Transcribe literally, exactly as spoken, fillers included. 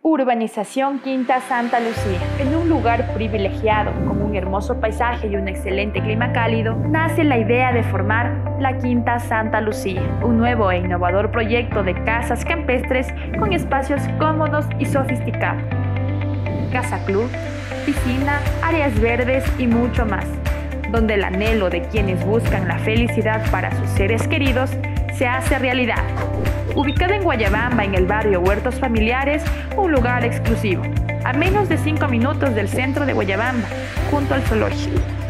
Urbanización Quinta Santa Lucía. En un lugar privilegiado, con un hermoso paisaje y un excelente clima cálido, nace la idea de formar la Quinta Santa Lucía, un nuevo e innovador proyecto de casas campestres con espacios cómodos y sofisticados. Casa club, piscina, áreas verdes y mucho más, donde el anhelo de quienes buscan la felicidad para sus seres queridos se hace realidad. Ubicada en Guayabamba, en el barrio Huertos Familiares, un lugar exclusivo, a menos de cinco minutos del centro de Guayabamba, junto al zoológico.